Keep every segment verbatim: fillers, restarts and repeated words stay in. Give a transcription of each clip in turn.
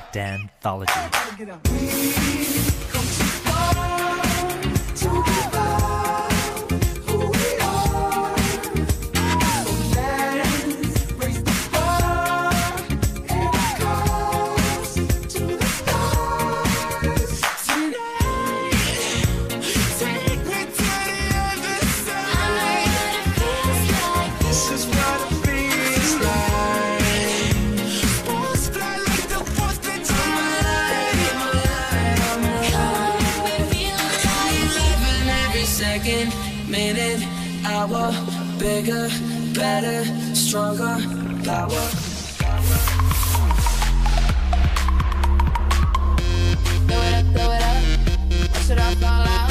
Danthology. Minute, hour, bigger, better, stronger, power. Throw it up, throw it up, watch it all fall out.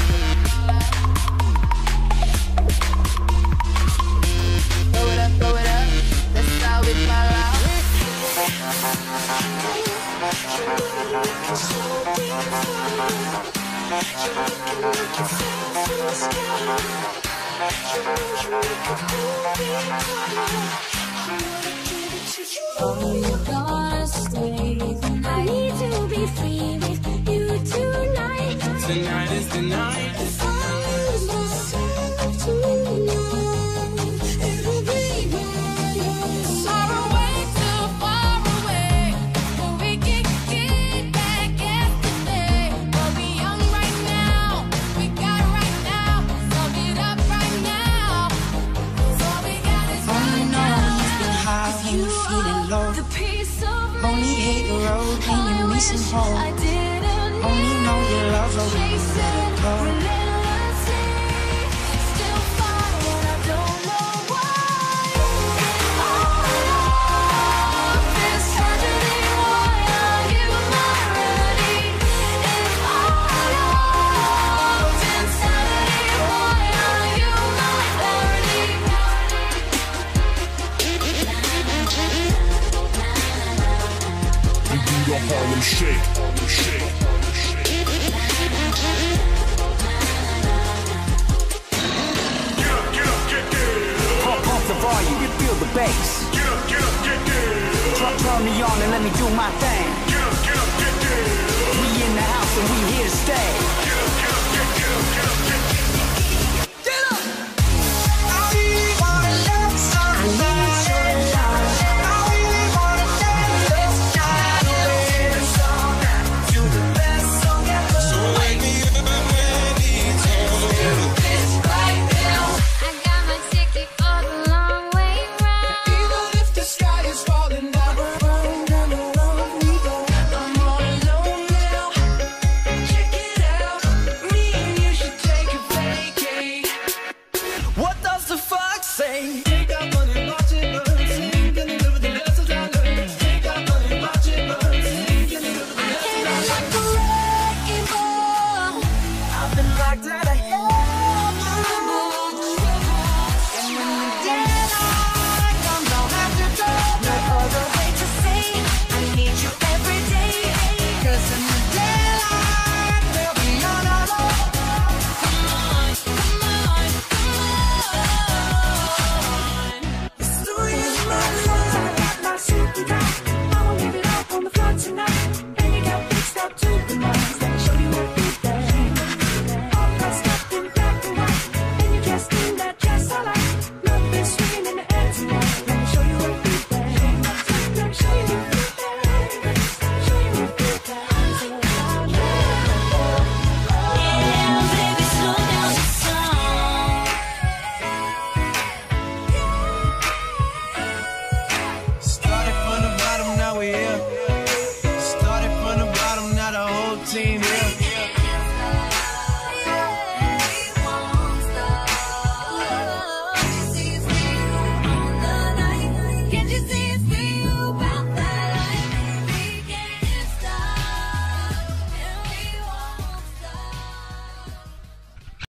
Throw it up, throw it up, that's how we fall out. Oh, you're gonna stay the night. I need to be free with you tonight. Tonight is the night. If I lose myself tonight, it'll be mine. Far away, too far away, but we can get back yesterday. We'll be young right now, we got it right now. Sum it up right now. So we got is right now. You've been high when you're feeling low. The piece of Only hate the road when you're missing home. I didn't Only know you love her when you let her go. relentlessly, still fine, and I don't know why. All of this tragedy, why are you my remedy? If all of insanity, why are you my parody? We do the Harlem Shake, Harlem Shake, Harlem Shake. Get up, get up, get down. Pump, pump the volume, you feel the bass. Get up, get up, get down. Turn, turn me on and let me do my thing. Get up, get up, get down. We in the house and we here to stay.